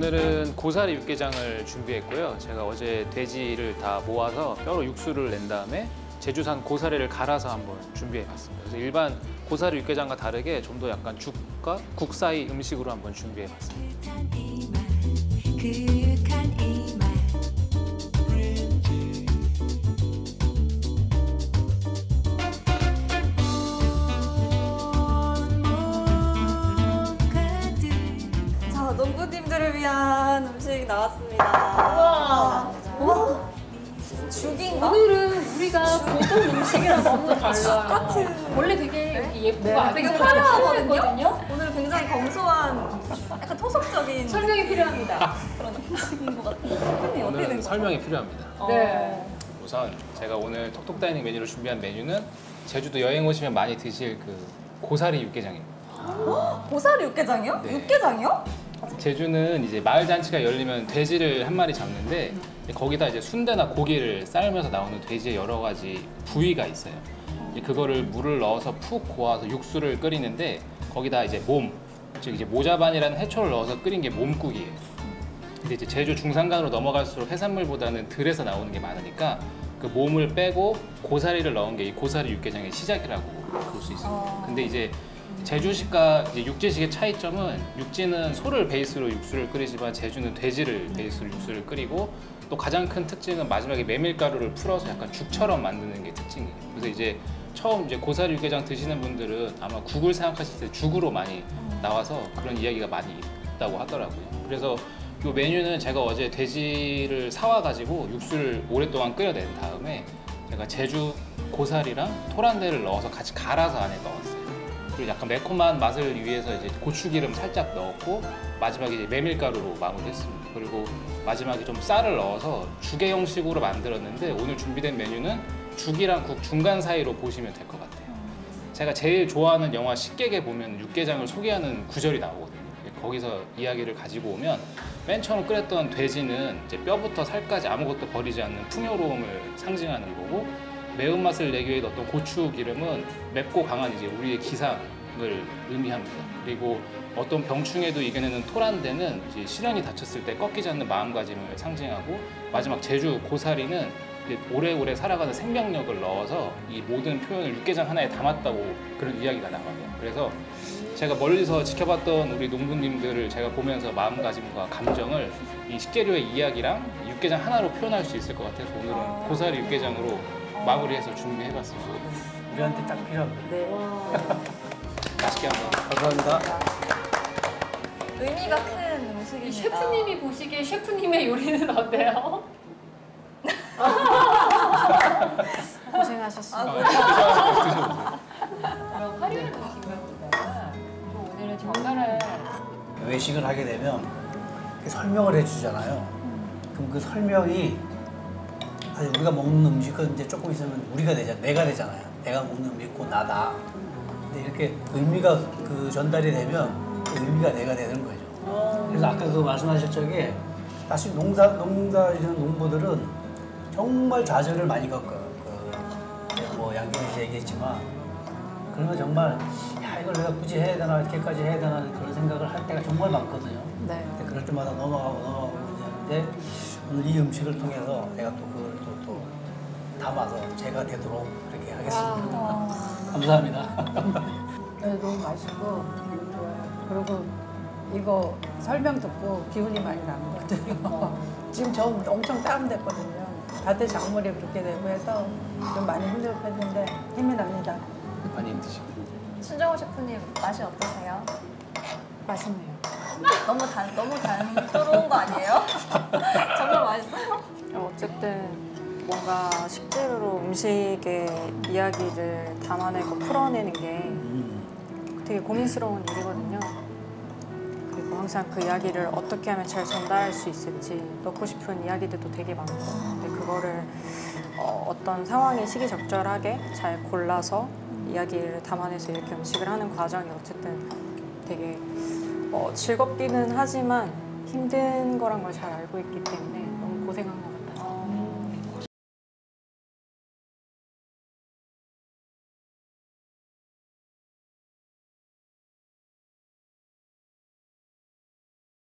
오늘은 고사리 육개장을 준비했고요. 제가 어제 돼지를 다 모아서 뼈로 육수를 낸 다음에 제주산 고사리를 갈아서 한번 준비해봤습니다. 그래서 일반 고사리 육개장과 다르게 좀 더 약간 죽과 국 사이 음식으로 한번 준비해봤습니다. 자, 농부님들을 위한 음식 나왔습니다. 와, 죽인가? 오늘은 우리가 보통 음식이랑 너무 달라요. 같은. 원래 되게 예쁘고 되게 아기자기하게 화려하거든요? 오늘 굉장히 검소한, 약간 토속적인 설명이 필요합니다. 그런 음식인 것 같아요. 셰프님 어떻게 된 오늘은 거죠? 설명이 필요합니다. 네. 우선 제가 오늘 톡톡 다이닝 메뉴로 준비한 메뉴는 제주도 여행 오시면 많이 드실 그 고사리 육개장입니다. 고사리 육개장이요? 네. 육개장이요? 제주는 이제 마을 잔치가 열리면 돼지를 한 마리 잡는데 거기다 이제 순대나 고기를 삶으면서 나오는 돼지의 여러 가지 부위가 있어요. 그거를 물을 넣어서 푹 고아서 육수를 끓이는데 거기다 이제 몸, 즉 이제 모자반이라는 해초를 넣어서 끓인 게 몸국이에요. 근데 이제 제주 중산간으로 넘어갈수록 해산물보다는 들에서 나오는 게 많으니까 그 몸을 빼고 고사리를 넣은 게 이 고사리 육개장의 시작이라고 볼 수 있습니다. 근데 이제 제주식과 이제 육지식의 차이점은 육지는 소를 베이스로 육수를 끓이지만 제주는 돼지를 베이스로 육수를 끓이고 또 가장 큰 특징은 마지막에 메밀가루를 풀어서 약간 죽처럼 만드는 게 특징이에요. 그래서 이제 처음 이제 고사리 육개장 드시는 분들은 아마 국을 생각하실 때 죽으로 많이 나와서 그런 이야기가 많이 있다고 하더라고요. 그래서 이 메뉴는 제가 어제 돼지를 사와가지고 육수를 오랫동안 끓여낸 다음에 제가 제주 고사리랑 토란대를 넣어서 같이 갈아서 안에 넣었어요. 그리고 약간 매콤한 맛을 위해서 이제 고추기름 살짝 넣었고 마지막에 이제 메밀가루로 마무리했습니다. 그리고 마지막에 좀 쌀을 넣어서 죽의 형식으로 만들었는데 오늘 준비된 메뉴는 죽이랑 국 중간 사이로 보시면 될 것 같아요. 제가 제일 좋아하는 영화 식객에 보면 육개장을 소개하는 구절이 나오거든요. 거기서 이야기를 가지고 오면 맨 처음 끓였던 돼지는 이제 뼈부터 살까지 아무것도 버리지 않는 풍요로움을 상징하는 거고 매운맛을 내기 위해 넣었던 고추 기름은 맵고 강한 이제 우리의 기상을 의미합니다. 그리고 어떤 병충해도 이겨내는 토란대는 이제 시련이 닥쳤을 때 꺾이지 않는 마음가짐을 상징하고 마지막 제주 고사리는 이제 오래오래 살아가는 생명력을 넣어서 이 모든 표현을 육개장 하나에 담았다고 그런 이야기가 나와요. 그래서 제가 멀리서 지켜봤던 우리 농부님들을 제가 보면서 마음가짐과 감정을 이 식재료의 이야기랑 육개장 하나로 표현할 수 있을 것 같아서 오늘은 고사리 육개장으로 마무리해서 준비해봤습니다. 우리한테 딱 필요합니다. 네. 맛있게 한번. 감사합니다. 의미가 큰 음식입니다. 셰프님이 보시기에 셰프님의 요리는 어때요? 고생하셨습니다. 드셔보세요. 그럼 화려한 음식이라기보다 오늘은 정갈한 외식을 하게 되면 설명을 해주잖아요. 그럼 그 설명이 사실 우리가 먹는 음식은 이제 조금 있으면 우리가 되잖아요. 내가 되잖아요. 내가 먹는 음식 곧 나다. 근데 이렇게 의미가 그 전달이 되면 그 의미가 내가 되는 거죠. 그래서 아까 그 말씀하실 적에 사실 농사 지는 농부들은 정말 좌절을 많이 겪어요. 뭐 양경희 씨 얘기했지만 그러면 정말 야 이걸 내가 굳이 해야 되나 이렇게까지 해야 되나 그런 생각을 할 때가 정말 많거든요. 네. 근데 그럴 때마다 넘어가고 있는데 오늘 이 음식을 통해서 내가 또 그걸 또 담아서 제가 되도록 그렇게 하겠습니다. 감사합니다. 네, 너무 맛있고 좋아요. 그리고 이거 설명 듣고 기운이 많이 나는 것 같아요. 지금 저 엄청 다운됐거든요. 밭에 작물이 그렇게 되고 해서 좀 많이 힘들었는데 힘이 납니다. 많이 드시고. 신정호 셰프님 맛이 어떠세요? 맛있네요. 너무 단조로운 거 아니에요? 정말 맛있어요? 어쨌든 뭔가 식재료로 음식의 이야기를 담아내고 풀어내는 게 되게 고민스러운 일이거든요. 그리고 항상 그 이야기를 어떻게 하면 잘 전달할 수 있을지 넣고 싶은 이야기들도 되게 많고 근데 그거를 어떤 상황이 시기적절하게 잘 골라서 이야기를 담아내서 이렇게 음식을 하는 과정이 어쨌든 되게 즐겁기는 하지만 힘든 거란 걸 잘 알고 있기 때문에 너무 고생한